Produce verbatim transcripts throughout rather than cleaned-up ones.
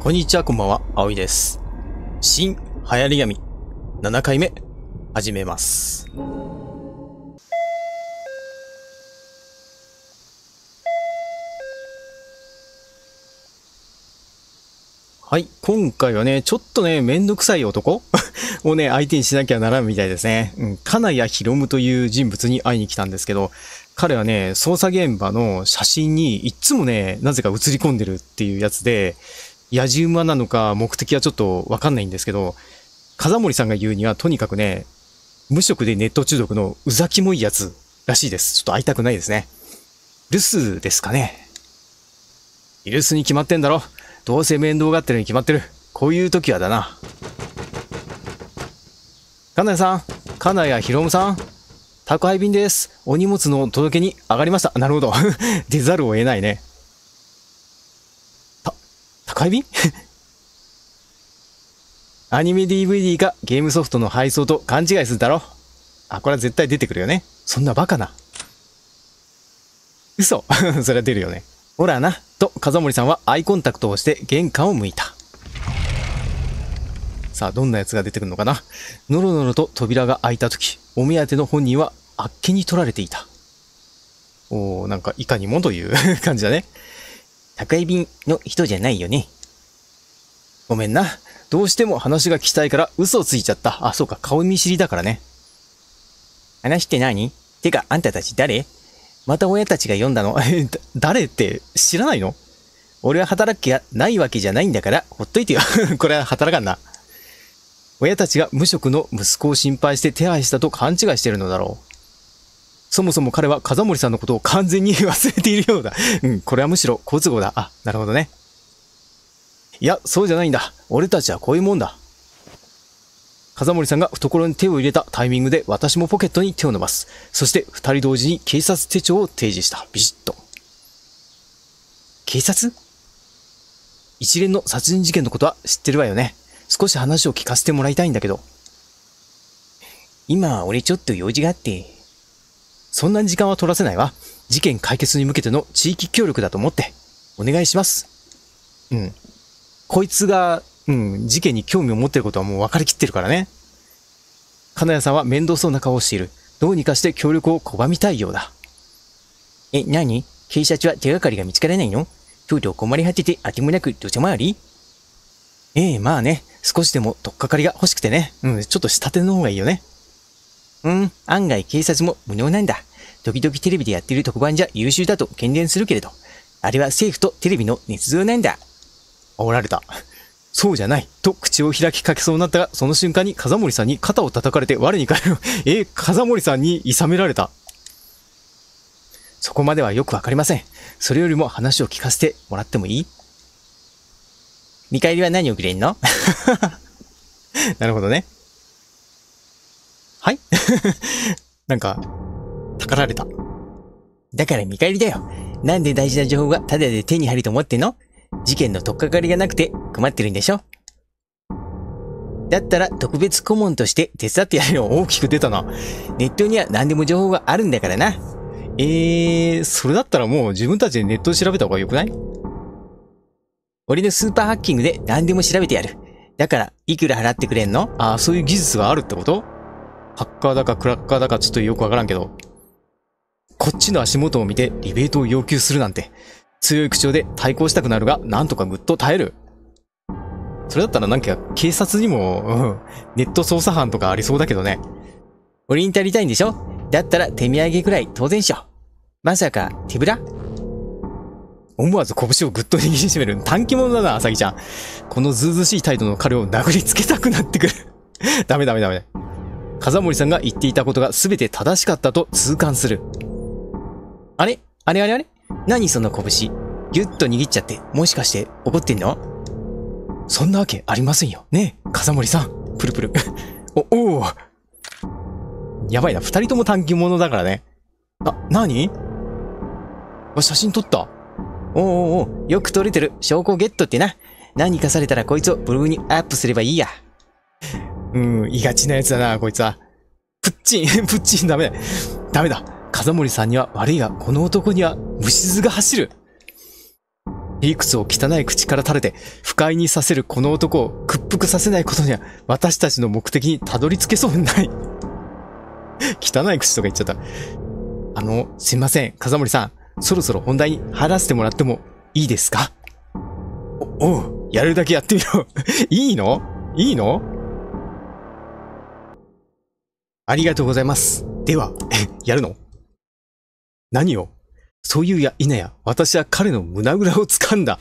こんにちは、こんばんは、あおいです。新流行り闇ななかいめ始めます。はい、今回はね、ちょっとね、めんどくさい男をね、相手にしなきゃならんみたいですね。うん、金谷博夢という人物に会いに来たんですけど、彼はね、捜査現場の写真にいつもね、なぜか写り込んでるっていうやつで、野じ馬なのか目的はちょっとわかんないんですけど、風森さんが言うにはとにかくね、無職でネット中毒のうざきもいやつらしいです。ちょっと会いたくないですね。留守ですかね。留守に決まってんだろ。どうせ面倒がってるに決まってる。こういう時はだな。金谷さん、金谷博夢さん、宅配便です。お荷物の届けに上がりました。なるほど。出ざるを得ないね。た、宅配便アニメ ディーブイディー かゲームソフトの配送と勘違いするだろ。あ、これは絶対出てくるよね。そんなバカな。嘘。それは出るよね。ほらな。と、風森さんはアイコンタクトをして玄関を向いた。さあ、どんなやつが出てくるのかな。のろのろと扉が開いたとき、お目当ての本人はあっけに取られていた。おー、なんかいかにもという感じだね。宅配便の人じゃないよね。ごめんな。どうしても話が聞きたいから嘘をついちゃった。あ、そうか、顔見知りだからね。話って何？てか、あんたたち誰？また親たちが読んだの？え、誰って知らないの？俺は働く気がないわけじゃないんだから、ほっといてよ。これは働かんな。親たちが無職の息子を心配して手配したと勘違いしてるのだろう。そもそも彼は風森さんのことを完全に忘れているようだ。うん、これはむしろ好都合だ。あ、なるほどね。いや、そうじゃないんだ。俺たちはこういうもんだ。風森さんが懐に手を入れたタイミングで私もポケットに手を伸ばす。そして二人同時に警察手帳を提示した。ビシッと。警察？一連の殺人事件のことは知ってるわよね。少し話を聞かせてもらいたいんだけど。今、俺ちょっと用事があって。そんなに時間は取らせないわ。事件解決に向けての地域協力だと思って。お願いします。うん。こいつが、うん、事件に興味を持っていることはもう分かりきってるからね。金谷さんは面倒そうな顔をしている。どうにかして協力を拒みたいようだ。え、何？警察は手がかりが見つからないの？とうとう困り果てて当てもなく土砂回り？ええ、まあね。少しでも取っかかりが欲しくてね。うん、ちょっと下手の方がいいよね。うん、案外警察も無能なんだ。時々テレビでやってる特番じゃ優秀だと喧伝するけれど、あれは政府とテレビの捏造なんだ。煽られた。そうじゃない。と口を開きかけそうになったが、その瞬間に風森さんに肩を叩かれて我に返る。えー、風森さんに諌められた。そこまではよくわかりません。それよりも話を聞かせてもらってもいい？見返りは何をくれんの？なるほどね。はいなんか、たかられた。だから見返りだよ。なんで大事な情報がタダで手に入ると思ってんの？事件の取っかかりがなくて困ってるんでしょ？だったら特別顧問として手伝ってやるよ。大きく出たな。ネットには何でも情報があるんだからな。えー、それだったらもう自分たちでネットで調べた方がよくない？俺のスーパーハッキングで何でも調べてやる。だから、いくら払ってくれんの？ああ、そういう技術があるってこと？ハッカーだかクラッカーだかちょっとよくわからんけど。こっちの足元を見てリベートを要求するなんて。強い口調で対抗したくなるが、なんとかぐっと耐える。それだったらなんか警察にも、うん、ネット捜査班とかありそうだけどね。俺に足りたいんでしょ？だったら手土産くらい当然っしょ。まさか手ぶら？思わず拳をぐっと握りしめる。短気者だな、あさぎちゃん。このずうずうしい態度の彼を殴りつけたくなってくる。ダメダメダメ。風森さんが言っていたことが全て正しかったと痛感する。あれあれあれあれ何その拳。ぎゅっと握っちゃって、もしかして怒ってんの？そんなわけありませんよ。ねえ、風森さん。プルプル。お、おー。やばいな、二人とも短気者だからね。あ、なに？あ、写真撮った。おうおうおう、よく撮れてる。証拠ゲットってな。何かされたらこいつをブログにアップすればいいや。うーん、いがちなやつだな、こいつは。プッチン、プッチン、ダメだ。ダメだ。風森さんには悪いが、この男には虫唾が走る。 へりくつを汚い口から垂れて不快にさせるこの男を屈服させないことには私たちの目的にたどり着けそうにない。汚い口とか言っちゃった。あの、すいません、風森さん。そろそろ本題に入らせてもらってもいいですか？お、おう、やるだけやってみろ。いいの？いいの？ありがとうございます。では、やるの？何を？そういうや否や、私は彼の胸ぐらを掴んだ。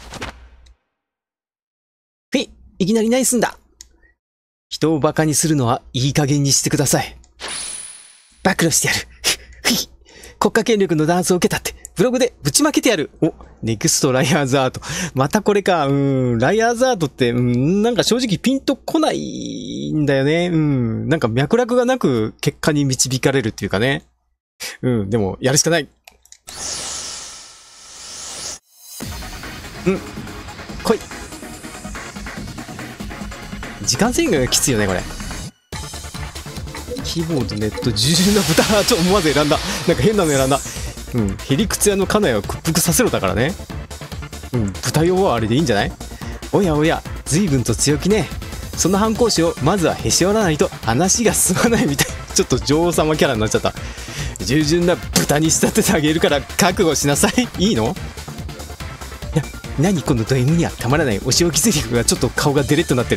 へい、いきなり何すんだ？人を馬鹿にするのはいい加減にしてください。暴露してやる。ふい、国家権力のダンスを受けたって、ブログでぶちまけてやる。お、ネクストライアーズアート。またこれか。うーん、ライアーズアートって、うん、なんか正直ピンとこないんだよね。うん、なんか脈絡がなく結果に導かれるっていうかね。うん、でも、やるしかない。うん、来い。時間制限がきついよね、これ。キーボード、ネット、従順な豚。ちょっと思わず選んだ。なんか変なの選んだ。うん、へりくつ屋の金谷を屈服させろだからね。うん、豚用はあれでいいんじゃない？おやおや、随分と強気ね。その反抗心をまずはへし折らないと話が進まないみたい。ちょっと女王様キャラになっちゃった。従順な豚に仕立ててあげるから覚悟しなさい。いいの？いや、何このド M にはたまらないお仕置きセリフがちょっと顔がデレッとなってる。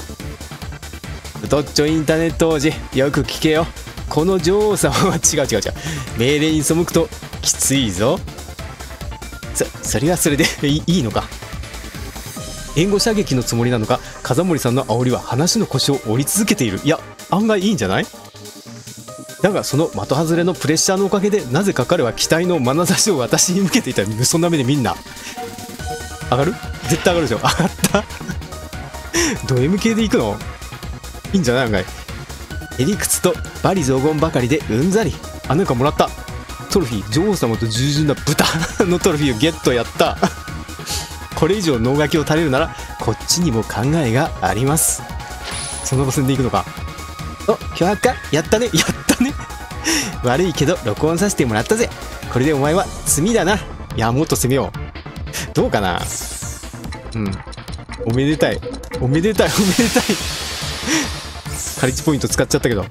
太っちょインターネット王子、よく聞けよ。この女王様は違う違う違う。命令に背くときついぞ。そ、それはそれでいいのか。援護射撃のつもりなのか、風森さんの煽りは話の腰を折り続けている。いや、案外いいんじゃない？だがその的外れのプレッシャーのおかげで、なぜか彼は期待の眼差しを私に向けていた。そんな目でみんな。上がる？絶対上がるでしょ。上がったド M 系で行くの？いいんじゃない？案外。へりくつと罵詈雑言ばかりでうんざり。あ、なんかもらった。トロフィー、女王様と従順な豚のトロフィーをゲット。やった。これ以上脳書きを垂れるならこっちにも考えがあります。その路線で行くのか。お、脅迫か。やったね、やったね悪いけど録音させてもらったぜ。これでお前は罪だな。いや、もっと攻めよう。どうかな。うん、おめでたい、おめでたい、おめでたいカリッチポイント使っちゃったけど。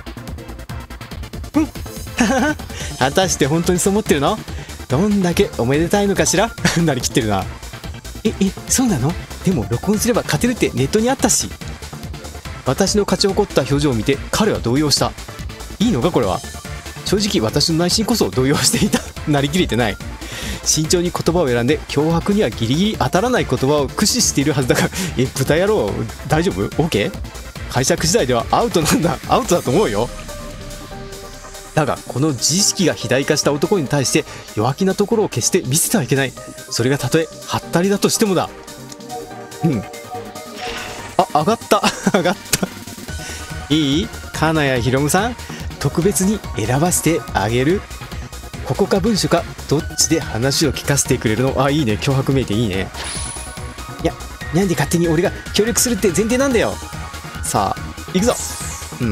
うん果たして本当にそう思ってるの？どんだけおめでたいのかしらなりきってるな。え、え、そうなの？でも録音すれば勝てるってネットにあったし。私の勝ち誇った表情を見て彼は動揺した。いいのかこれは。正直私の内心こそ動揺していた。なりきれてない。慎重に言葉を選んで脅迫にはギリギリ当たらない言葉を駆使しているはずだから。え、豚野郎大丈夫？ OK？ 解釈次第ではアウトなんだ。アウトだと思うよ。だがこの自意識が肥大化した男に対して弱気なところを決して見せてはいけない。それがたとえハッタリだとしてもだ。うん、あ、上がった上がった。いい？金谷博夢さん、特別に選ばせてあげる。ここか文書かどっちで話を聞かせてくれるの？あ、いいね、脅迫めいていいね。いや、なんで勝手に俺が協力するって前提なんだよ。さあ行くぞ。うん、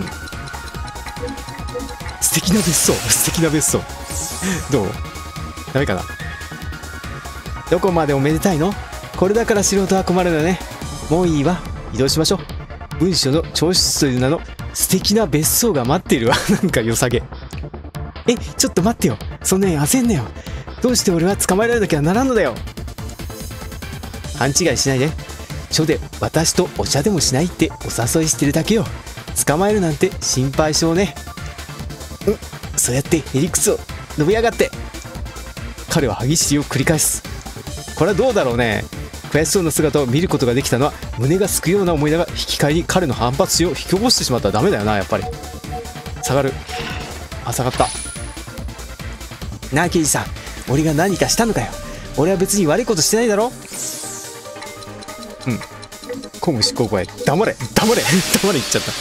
素敵な別荘、素敵な別荘。どう？ダメかな。どこまでおめでたいの？これだから素人は困るのね。もういいわ、移動しましょう。文書の調子という名の素敵な別荘が待っているわ。なんか良さげ。え、ちょっと待ってよ。そんなに焦んなよ。どうして俺は捕まえられなきゃならんのだよ。勘違いしないで。書で私とお茶でもしないってお誘いしてるだけよ。捕まえるなんて心配性ね。うん、そうやってへりくつを伸び上がって。彼は歯ぎしりを繰り返す。これはどうだろうね。悔しそうな姿を見ることができたのは胸がすくような思いだが、引き換えに彼の反発心を引き起こしてしまったらダメだよな。やっぱり下がる。あ、下がった。なあ刑事さん、俺が何かしたのかよ。俺は別に悪いことしてないだろ。うん、公務執行声。黙れ黙れ黙れ言っちゃった。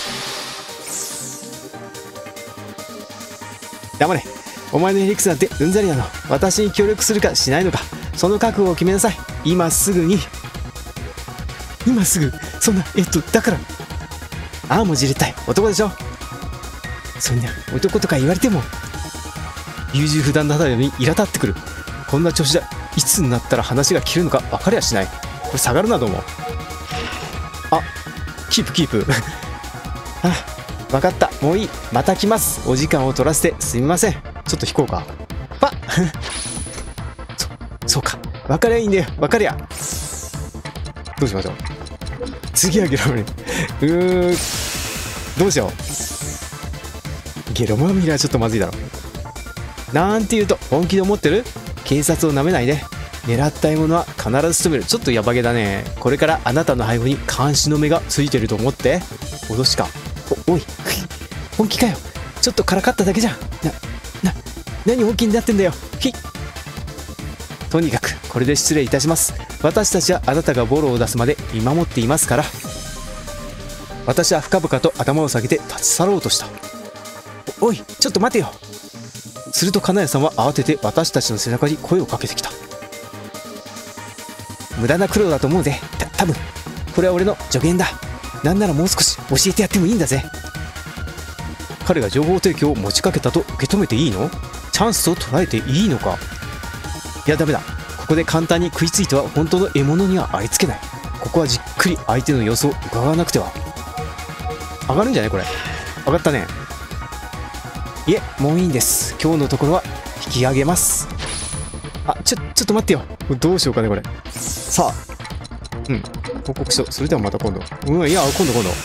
黙れ。お前のへりくつなんてうんざりなの。私に協力するかしないのか、その覚悟を決めなさい。今すぐに。今すぐ。そんな、えっとだからああ、もじれたい男でしょ。そんな男とか言われても。優柔不断な態度に苛立ってくる。こんな調子じゃいつになったら話が切るのか分かりゃしない。これ下がるな、どうも。あ、キープキープ。あ、分かった。もういい。また来ます。お時間を取らせてすみません。ちょっと引こうか。パッそ、そうか。分かりゃいいんだよ。分かりゃ。どうしましょう。次はゲロマミラ。うーん。どうしよう。ゲロマミラはちょっとまずいだろ。なんて言うと、本気で思ってる？警察をなめないで。狙った獲物は必ず仕留める。ちょっとヤバげだね。これからあなたの背後に監視の目がついてると思って。脅しか。お、おい。本気かよ。ちょっとからかっただけじゃん。な、な、何本気になってんだよ。ひとにかく、これで失礼いたします。私たちはあなたがボロを出すまで見守っていますから。私は深々と頭を下げて立ち去ろうとした。お、おい、ちょっと待てよ。すると金谷さんは慌てて私たちの背中に声をかけてきた。無駄な苦労だと思うぜ。た、多分これは俺の助言だ。なんならもう少し教えてやってもいいんだぜ。彼が情報提供を持ちかけたと受け止めていいの？チャンスを捉えていいのか？いやダメだ。ここで簡単に食いついては本当の獲物にはありつけない。ここはじっくり相手の様子を伺わなくては。上がるんじゃないこれ。上がったね。いえ、もういいんです。今日のところは引き上げます。あ、ちょ、ちょっと待ってよ。どうしようかねこれ。さあ、うん、報告書。それではまた今度。うん、いや、今度今度。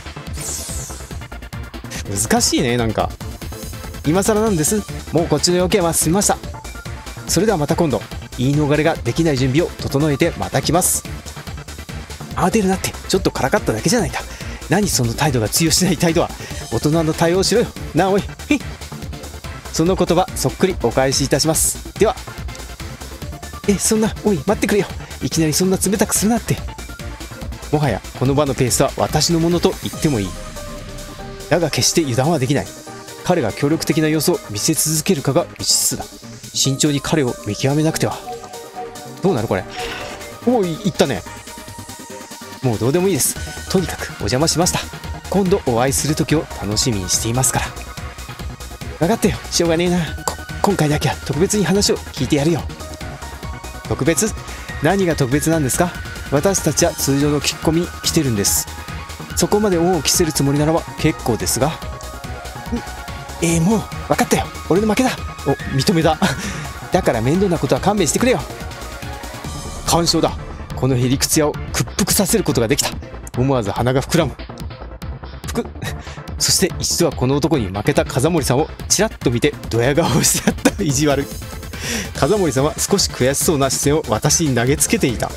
難しいね、なんか。今更なんです。もうこっちの要件は済みました。それではまた今度。言い逃れができない準備を整えてまた来ます。慌てるなって、ちょっとからかっただけじゃないか。何その態度が通用しない態度は。大人の対応しろよ。なあ、おい。へい。その言葉、そっくりお返しいたします。では。え、そんな、おい、待ってくれよ。いきなりそんな冷たくするなって。もはや、この場のペースは私のものと言ってもいい。だが決して油断はできない。彼が協力的な様子を見せ続けるかが未知数だ。慎重に彼を見極めなくては。どうなるこれ。おい、いったね。もうどうでもいいです。とにかくお邪魔しました。今度お会いする時を楽しみにしていますから。分かったよ。しょうがねえな。こ今回だけは特別に話を聞いてやるよ。特別？何が特別なんですか？私たちは通常の聞き込みに来てるんです。そこまで恩を着せるつもりならば結構ですが。えー、もう分かったよ。俺の負けだ。お、認めた。だから面倒なことは勘弁してくれよ。完勝だ。このへりくつ屋を屈服させることができた。思わず鼻が膨らむ。ふくそして一度はこの男に負けた風森さんをちらっと見てドヤ顔をしてやった意地悪。風森さんは少し悔しそうな視線を私に投げつけていた。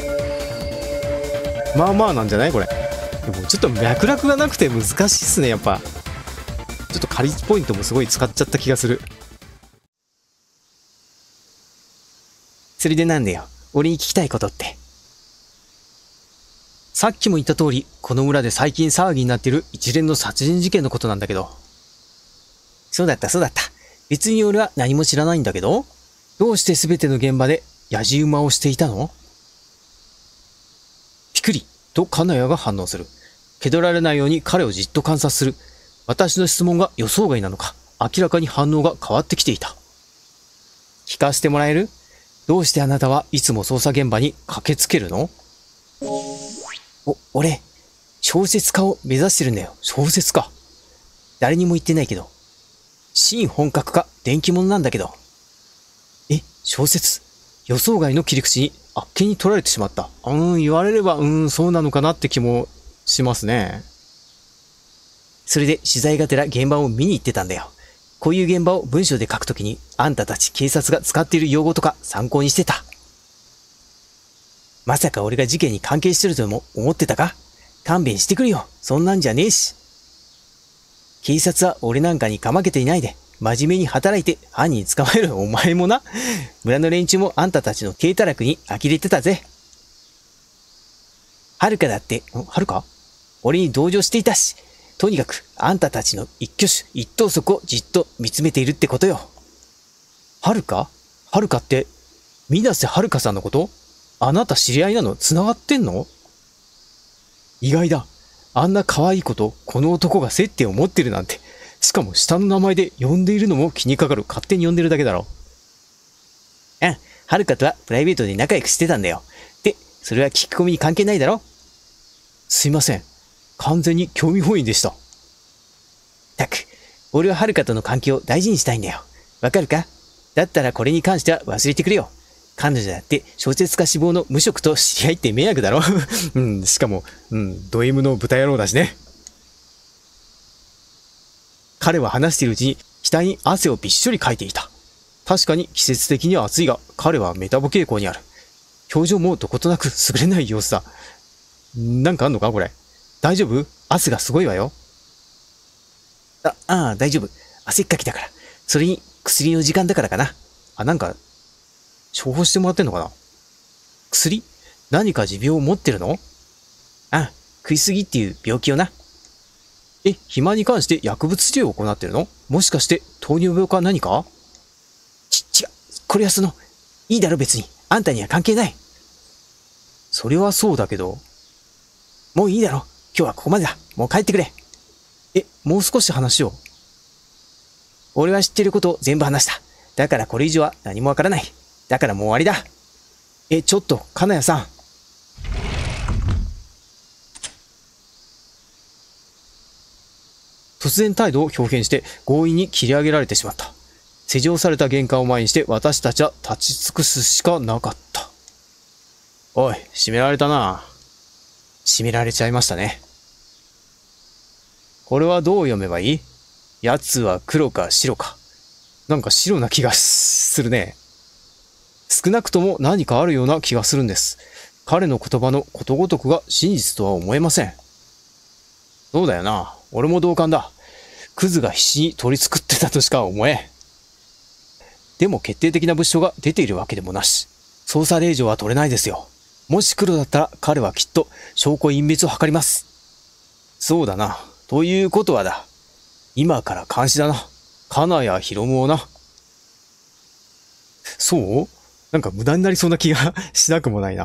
まあまあなんじゃないこれ。でもちょっと脈絡がなくて難しいっすねやっぱ。ちょっとカリスポイントもすごい使っちゃった気がする。それでなんだよ、俺に聞きたいことって。さっきも言った通り、この村で最近騒ぎになっている一連の殺人事件のことなんだけど。そうだったそうだった。別に俺は何も知らないんだけど、どうして全ての現場でやじ馬をしていたの？ピクリと金谷が反応する。気取られないように彼をじっと観察する。私の質問が予想外なのか、明らかに反応が変わってきていた。聞かせてもらえる？どうしてあなたはいつも捜査現場に駆けつけるの？お、俺、小説家を目指してるんだよ。小説家。誰にも言ってないけど。新本格化、電気物なんだけど。え、小説？予想外の切り口にあっけに取られてしまった。うーん、言われれば、うーん、そうなのかなって気もしますね。それで取材がてら現場を見に行ってたんだよ。こういう現場を文章で書くときに、あんたたち警察が使っている用語とか参考にしてた。まさか俺が事件に関係してるとでも思ってたか？勘弁してくれよ。そんなんじゃねえし。警察は俺なんかにかまけていないで、真面目に働いて犯人捕まえる。お前もな。村の連中もあんたたちの軽たらくに呆れてたぜ。はるかだって、んはるか？俺に同情していたし、とにかくあんたたちの一挙手一投足をじっと見つめているってことよ。はるか？はるかって、水瀬はるかさんのこと？あなた知り合いなの？繋がってんの？意外だ。あんな可愛い子とこの男が接点を持ってるなんて。しかも下の名前で呼んでいるのも気にかかる。勝手に呼んでるだけだろ。うん。 はるかとはプライベートで仲良くしてたんだよ。で、それは聞き込みに関係ないだろ？ すいません。完全に興味本位でした。 たく、俺ははるかとの関係を大事にしたいんだよ。わかるか？だったらこれに関しては忘れてくれよ。彼女だって小説家志望の無職と知り合いって迷惑だろ。 うん、しかも、うん、ド M の豚野郎だしね。彼は話しているうちに額に汗をびっしょりかいていた。確かに季節的には暑いが、彼はメタボ傾向にある。表情もどことなく優れない様子だ。なんかあんのかこれ。大丈夫？汗がすごいわよ。 あ、ああ、大丈夫。汗っかきだから。それに薬の時間だからかな。 あ、なんか、処方してもらってんのかな？薬？何か持病を持ってるの？ ああ、食いすぎっていう病気をな。 え、肥満に関して薬物治療を行ってるの？もしかして糖尿病か何か？ ち、違う。これはその、いいだろ別に。あんたには関係ない。 それはそうだけど。 もういいだろ。今日はここまでだ。もう帰ってくれ。 え、もう少し話を。 俺は知ってることを全部話した。だからこれ以上は何もわからない。だからもう終わりだ。 え、ちょっと、金谷さん。突然態度を表現して強引に切り上げられてしまった。施錠された玄関を前にして私たちは立ち尽くすしかなかった。おい、閉められたな。閉められちゃいましたね。これはどう読めばいい？奴は黒か白か。なんか白な気がするね。少なくとも何かあるような気がするんです。彼の言葉のことごとくが真実とは思えません。そうだよな。俺も同感だ。クズが必死に取り繕ってたとしか思えん。でも決定的な物証が出ているわけでもなし。捜査令状は取れないですよ。もし黒だったら彼はきっと証拠隠滅を図ります。そうだな。ということはだ。今から監視だな。金谷博夢をな。そう？なんか無駄になりそうな気がしなくもないな。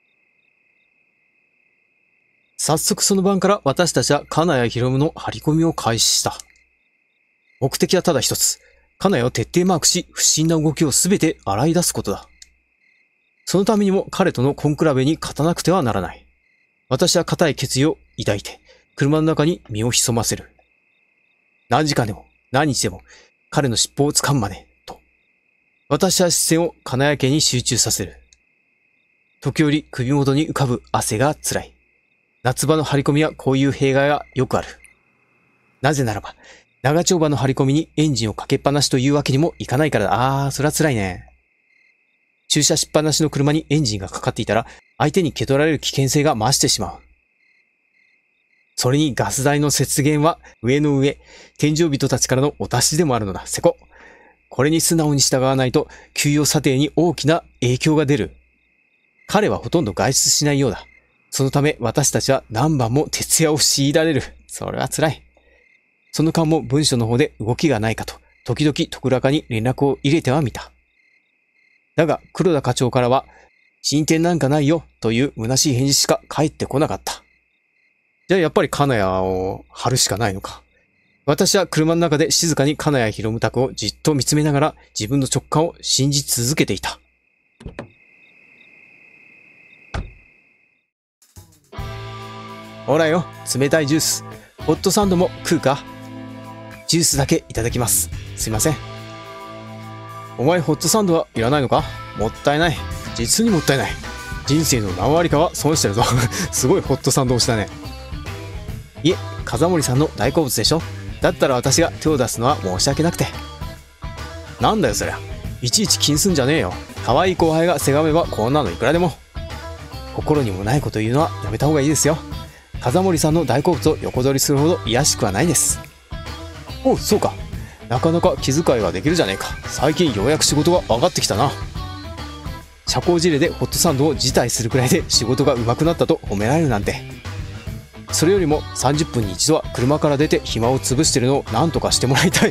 早速その晩から私たちは金谷博夢の張り込みを開始した。目的はただ一つ。金谷を徹底マークし、不審な動きをすべて洗い出すことだ。そのためにも彼とのコンクラベに勝たなくてはならない。私は固い決意を抱いて、車の中に身を潜ませる。何時間でも、何日でも、彼の尻尾を掴むまで、と。私は視線を金谷家に集中させる。時折首元に浮かぶ汗が辛い。夏場の張り込みはこういう弊害がよくある。なぜならば、長丁場の張り込みにエンジンをかけっぱなしというわけにもいかないからだ。あー、それは辛いね。駐車しっぱなしの車にエンジンがかかっていたら、相手に蹴取られる危険性が増してしまう。それにガス代の節減は上の上、天井人たちからのお達しでもあるのだ、せこ。これに素直に従わないと、給与査定に大きな影響が出る。彼はほとんど外出しないようだ。そのため私たちは何番も徹夜を強いられる。それは辛い。その間も文書の方で動きがないかと、時々徳良に連絡を入れてはみた。だが黒田課長からは、進展なんかないよという虚しい返事しか返ってこなかった。じゃあやっぱり金谷を張るしかないのか。私は車の中で静かに金谷博夢宅をじっと見つめながら自分の直感を信じ続けていた。ほらよ、冷たいジュース。ホットサンドも食うか？ジュースだけいただきます。すいません。お前ホットサンドはいらないのか？もったいない。実にもったいない。人生の何割かは損してるぞ。すごいホットサンドをしたね。いえ、風森さんの大好物でしょ？だったら私が手を出すのは申し訳なくて。なんだよそりゃ。いちいち気にすんじゃねえよ。可愛い後輩がせがめばこんなのいくらでも。心にもないこと言うのはやめた方がいいですよ。風森さんの大好物を横取りするほど卑しくはないです。おう、そうか。なかなか気遣いができるじゃねえか。最近ようやく仕事が分かってきたな。社交辞令でホットサンドを辞退するくらいで仕事が上手くなったと褒められるなんて。それよりもさんじゅっぷんに一度は車から出て暇を潰してるのを何とかしてもらいたい。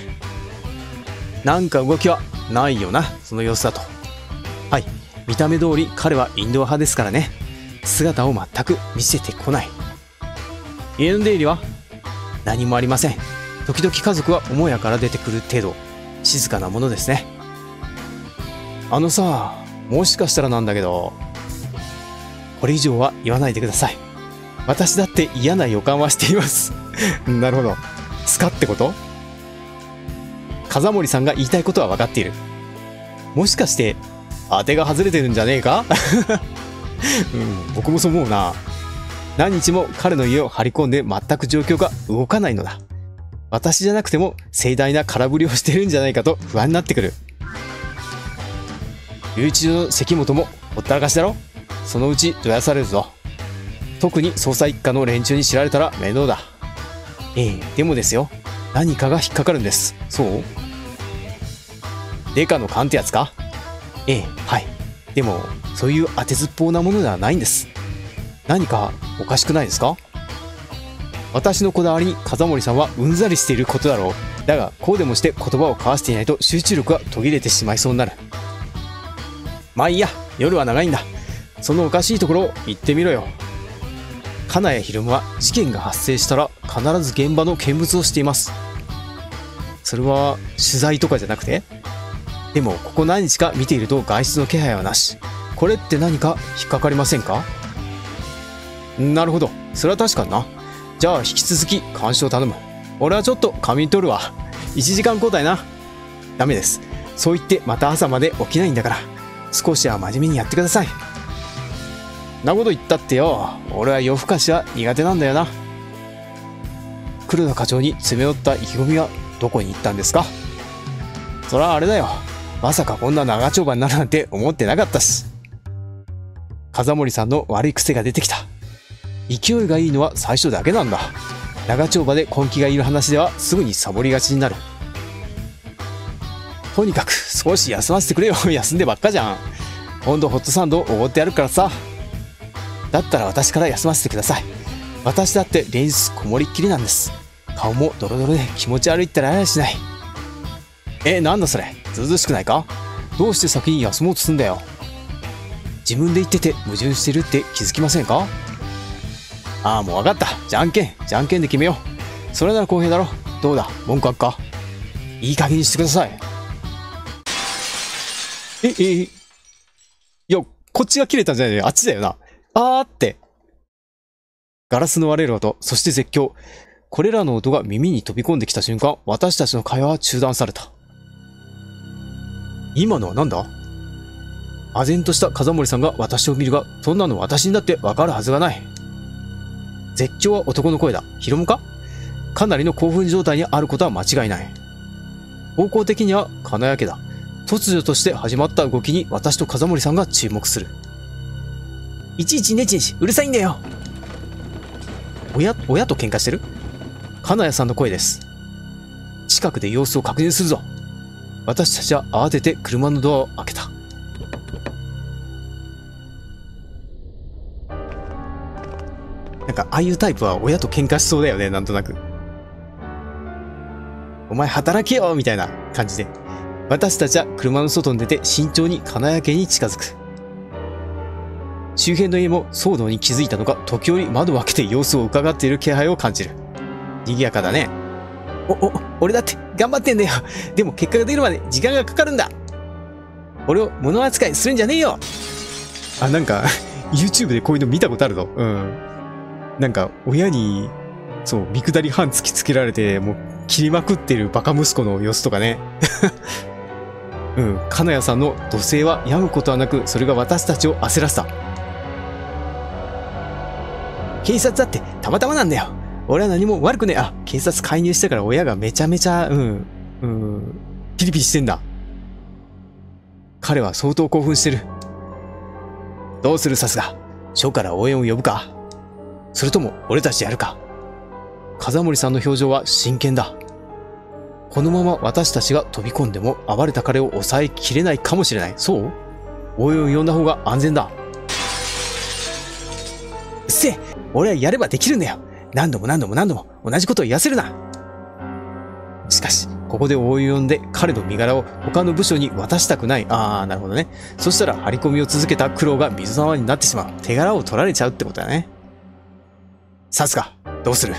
なんか動きはないよな、その様子だと。はい、見た目通り彼はインドア派ですからね。姿を全く見せてこない。家の出入りは何もありません。時々家族は母屋から出てくる程度、静かなものですね。あのさ、 もしかしたらなんだけど、これ以上は言わないでください。私だって嫌な予感はしています。なるほど。スカってこと？風森さんが言いたいことは分かっている。もしかして、当てが外れてるんじゃねえか？うん、僕もそう思うな。何日も彼の家を張り込んで全く状況が動かないのだ。私じゃなくても盛大な空振りをしてるんじゃないかと不安になってくる。留置所の関本もほったらかしだろ？そのうちどやされるぞ。特に捜査一課の連中に知られたら面倒だ。ええ、でもですよ。何かが引っかかるんです。そう？デカの勘ってやつか？ええ、はい。でも、そういう当てずっぽうなものではないんです。何かおかしくないですか？私のこだわりに風森さんはうんざりしていることだろう。だが、こうでもして言葉を交わしていないと集中力が途切れてしまいそうになる。まあいいや、夜は長いんだ。そのおかしいところを言ってみろよ。金谷ひろむは事件が発生したら必ず現場の見物をしています。それは取材とかじゃなくて？でもここ何日か見ていると外出の気配はなし。これって何か引っかかりませんか？なるほど、それは確かにな。じゃあ引き続き監視を頼む。俺はちょっと仮眠取るわ。いちじかん交代な。ダメです。そう言ってまた朝まで起きないんだから、少しは真面目にやってください。なこと言ったってよ、俺は夜更かしは苦手なんだよな。黒田課長に詰め寄った意気込みはどこに行ったんですか？そりゃあれだよ。まさかこんな長丁場になるなんて思ってなかったし。風森さんの悪い癖が出てきた。勢いがいいのは最初だけなんだ。長丁場で根気がいる話ではすぐにサボりがちになる。とにかく少し休ませてくれよ。休んでばっかじゃん。今度ホットサンドをおごってやるからさ。だったら私から休ませてください。私だって連日こもりっきりなんです。顔もドロドロで気持ち悪いったらありゃしない。え、なんだそれ。ずうずうしくないか？どうして先に休もうとすんだよ。自分で言ってて矛盾してるって気づきませんか？ああ、もうわかった。じゃんけん。じゃんけんで決めよう。それなら公平だろ。どうだ、文句あっか？いい加減にしてください。え、え、いや、こっちが切れたんじゃないよ。あっちだよな。あーって。ガラスの割れる音、そして絶叫。これらの音が耳に飛び込んできた瞬間、私たちの会話は中断された。今のはなんだ？唖然とした風森さんが私を見るが、そんなの私にだってわかるはずがない。絶叫は男の声だ。ヒロムか？かなりの興奮状態にあることは間違いない。方向的には金谷家だ。突如として始まった動きに私と風森さんが注目する。いちいちネチネチうるさいんだよ。親、親と喧嘩してる？金谷さんの声です。近くで様子を確認するぞ。私たちは慌てて車のドアを開けた。なんかああいうタイプは親と喧嘩しそうだよね、なんとなく。お前働けよみたいな感じで。私たちは車の外に出て慎重に金谷家に近づく。周辺の家も騒動に気づいたのか、時折窓を開けて様子を伺っている気配を感じる。賑やかだね。お、お、俺だって頑張ってんだよ。でも結果が出るまで時間がかかるんだ。俺を物扱いするんじゃねえよ。あ、なんか、YouTube でこういうの見たことあるぞ。うん。なんか、親に、そう、見下り半突きつけられて、もう、切りまくってるバカ息子の様子とかね。うん、金谷さんの怒声は止むことはなく、それが私たちを焦らせた。警察だってたまたまなんだよ。俺は何も悪くねえ。あ、警察介入したから親がめちゃめちゃ、うん、うん、ピリピリしてんだ。彼は相当興奮してる。どうするさすが。署から応援を呼ぶか。それとも俺たちやるか。風森さんの表情は真剣だ。このまま私たちが飛び込んでも暴れた彼を抑えきれないかもしれない。そう？応援を呼んだ方が安全だ。うっせえ、俺はやればできるんだよ。何度も何度も何度も同じことを言わせるな。しかし、ここで応援を呼んで彼の身柄を他の部署に渡したくない。ああ、なるほどね。そしたら張り込みを続けた苦労が水の泡になってしまう。手柄を取られちゃうってことだね。さすが、どうする？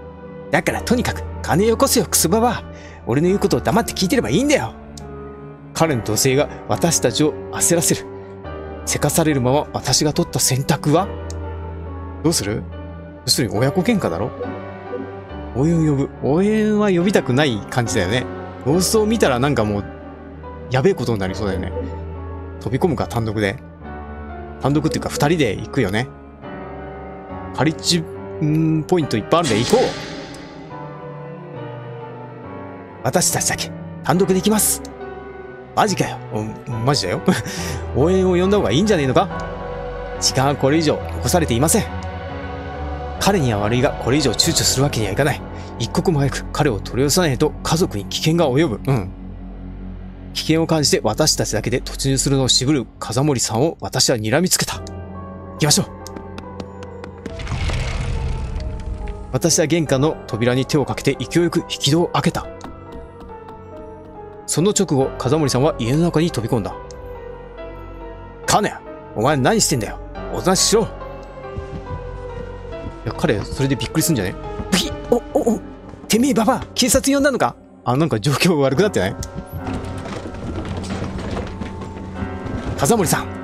だからとにかく金よこせよクソババア。俺の言うことを黙って聞いてればいいんだよ。 彼の土星が私たちを焦らせる。せかされるまま私が取った選択は？どうする？要するに親子喧嘩だろ？応援を呼ぶ。応援は呼びたくない感じだよね。様子を見たらなんかもう、やべえことになりそうだよね。飛び込むか、単独で。単独っていうか二人で行くよね。カリッジ、んーポイントいっぱいあるんで行こう。私たちだけ、単独で行きます。マジかよ。マジだよ。応援を呼んだ方がいいんじゃねえのか？時間はこれ以上残されていません。彼には悪いが、これ以上躊躇するわけにはいかない。一刻も早く彼を取り寄せないと家族に危険が及ぶ。うん。危険を感じて私たちだけで突入するのを渋る風森さんを私は睨みつけた。行きましょう。私は玄関の扉に手をかけて勢いよく引き戸を開けた。その直後、風森さんは家の中に飛び込んだ。金谷、お前何してんだよ。おとなしくしろ。いや、彼、それでびっくりすんじゃね？ブヒッ、お、お、お、てめえババア、警察呼んだのか？あ、なんか状況悪くなってない？風森さん。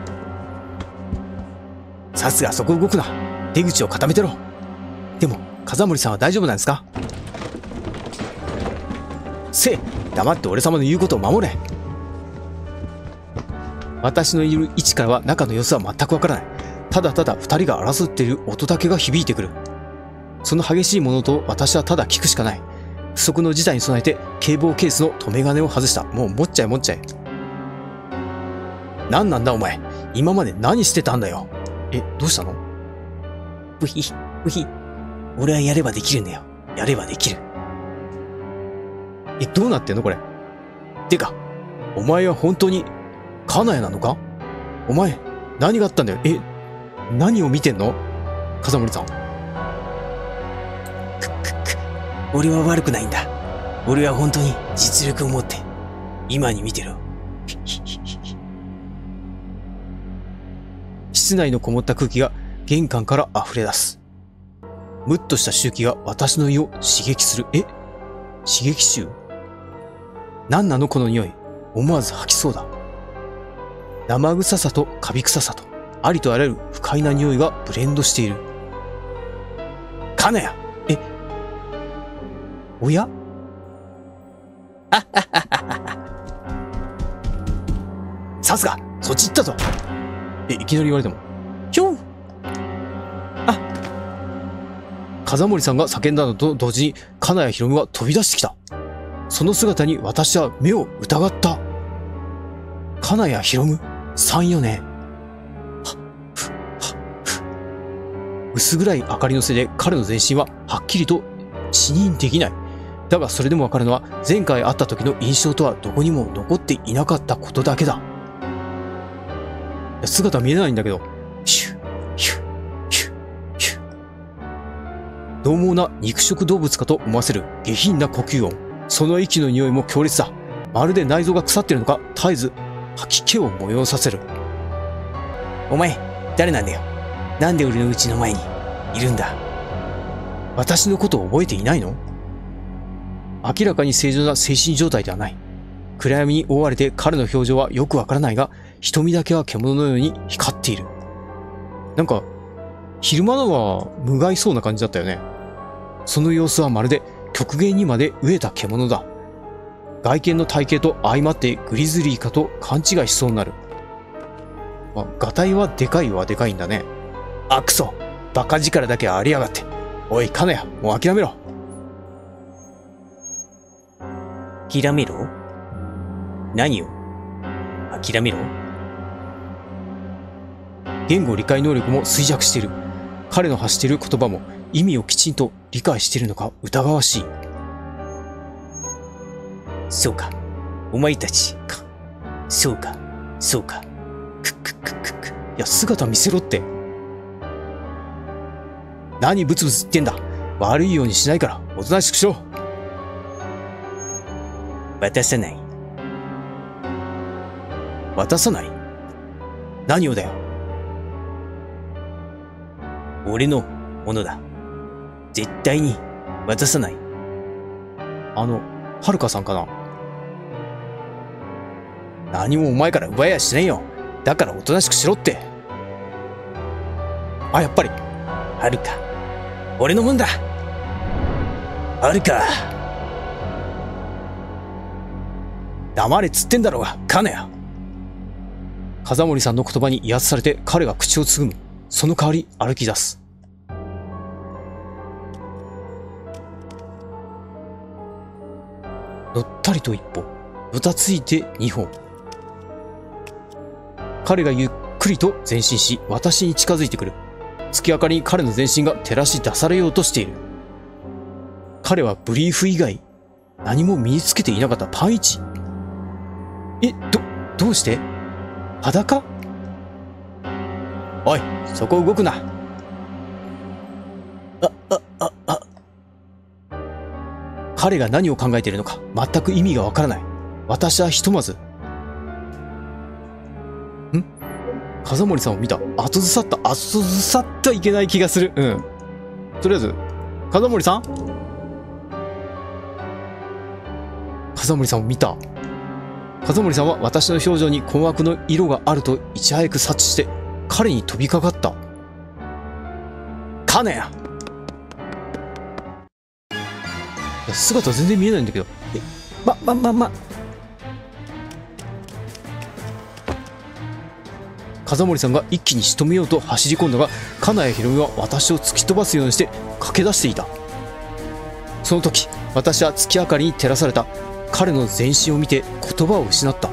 さすがそこ動くな。出口を固めてろ。でも、風森さんは大丈夫なんですか？せい、黙って俺様の言うことを守れ。私のいる位置からは中の様子は全くわからない。ただただ二人が争っている音だけが響いてくる。その激しい物音を私はただ聞くしかない。不測の事態に備えて警棒ケースの留め金を外した。もう持っちゃえ持っちゃえ。何なんだお前。今まで何してたんだよ。え、どうしたの？ ブヒ、ブヒ。俺はやればできるんだよ。やればできる。 え、どうなってんのこれ。てか、お前は本当に、金谷なのか？お前、何があったんだよ。え、何を見てんの？風森さん。 くっくっく。俺は悪くないんだ。俺は本当に実力を持って、今に見てろ。 室内のこもった空気が玄関から溢れ出す。むっとした周期が私の胃を刺激する。え？刺激臭？何なのこの匂い。思わず吐きそうだ。生臭さとカビ臭さと、ありとあらゆる不快な匂いがブレンドしている。金谷！え？おや？さすが！そっち行ったぞ！え、いきなり言われても。 ひょん！ あ！風森さんが叫んだのと同時に、金谷博美は飛び出してきた。その姿に私は目を疑った。金谷博美さんよね。はっ、ふっ、はっ、ふっ。薄暗い明かりのせいで彼の全身ははっきりと視認できない。だがそれでもわかるのは、前回会った時の印象とはどこにも残っていなかったことだけだ。姿見えないんだけど、ヒュッ、ヒュッ、ヒュッ、ヒュッ。獰猛な肉食動物かと思わせる下品な呼吸音。その息の匂いも強烈だ。まるで内臓が腐っているのか、絶えず吐き気を催させる。 お前、誰なんだよ。なんで俺の家の前にいるんだ。 私のことを覚えていないの？明らかに正常な精神状態ではない。暗闇に覆われて彼の表情はよくわからないが、瞳だけは獣のように光っている。なんか、昼間のは無害そうな感じだったよね。その様子はまるで極限にまで飢えた獣だ。外見の体型と相まってグリズリーかと勘違いしそうになる。まあ、ガタイはでかいはでかいんだね。あ、くそ！バカ力だけありやがって。おい、金谷、もう諦めろ。 諦めろ？何を？諦めろ？ 言語理解能力も衰弱している。彼の発している言葉も意味をきちんと理解しているのか疑わしい。 そうか。お前たちか。そうか。そうか。くっくっくっくっく。 いや、姿見せろって。何ブツブツ言ってんだ。悪いようにしないから、おとなしくしろ。 渡さない。 渡さない？何をだよ。 俺のものだ。絶対に渡さない。 あの、はるかさんかな？ 何もお前から奪いやしねえよ。だからおとなしくしろって。あ、やっぱり。 はるか。俺のもんだ。はるか。 黙れっつってんだろうが、金谷。風森さんの言葉に威圧されて彼が口をつぐむ。その代わり歩き出す。のったりと一歩、ぶたついて二歩。彼がゆっくりと前進し、私に近づいてくる。月明かりに彼の全身が照らし出されようとしている。彼はブリーフ以外、何も身につけていなかったパンイチ。え、ど、どうして？裸？おい、そこ動くな。あ、あ、あ、あ。彼が何を考えているのか全く意味がわからない。私はひとまず。ん？風森さんを見た。後ずさった。後ずさってはいけない気がする。うん。とりあえず、風森さん？風森さんを見た。風森さんは私の表情に困惑の色があるといち早く察知して彼に飛びかかった。金谷！姿全然見えないんだけど。え、ま、ま、ま、ま。風森さんが一気に仕留めようと走り込んだが、金谷博美は私を突き飛ばすようにして駆け出していた。その時、私は月明かりに照らされた彼の全身を見て言葉を失った。ん？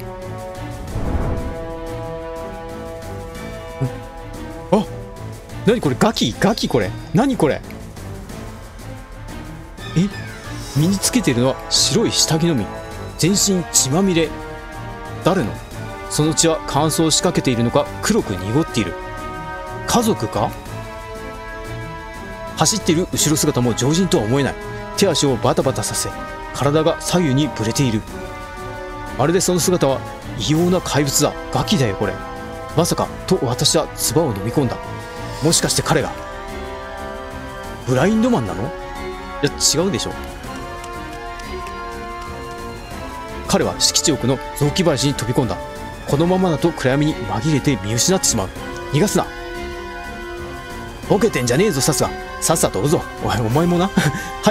あ、何これ？ガキ？ガキこれ？何これ？え？身につけているのは白い下着のみ。全身血まみれ。誰の？その血は乾燥しかけているのか黒く濁っている。家族か？走っている後ろ姿も常人とは思えない。手足をバタバタさせ、体が左右にぶれている。まるでその姿は異様な怪物だ。ガキだよこれ。まさかと私は唾を飲み込んだ。もしかして彼がブラインドマンなの？いや違うでしょ。彼は敷地奥の雑木林に飛び込んだ。このままだと暗闇に紛れて見失ってしまう。逃がすな。ボケてんじゃねえぞさすが。さっさと追うぞ。おいお前もな。はい。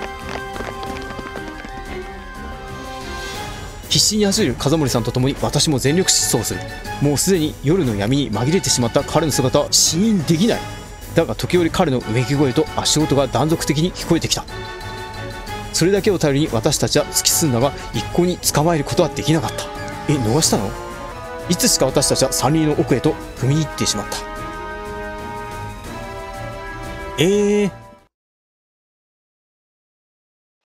必死に走る風森さんと共に私も全力疾走する。もうすでに夜の闇に紛れてしまった彼の姿は視認できない。だが時折彼のうめき声と足音が断続的に聞こえてきた。それだけを頼りに私たちは突き進んだが、一向に捕まえることはできなかった。え、逃したの？いつしか私たちは山林の奥へと踏み入ってしまった。えー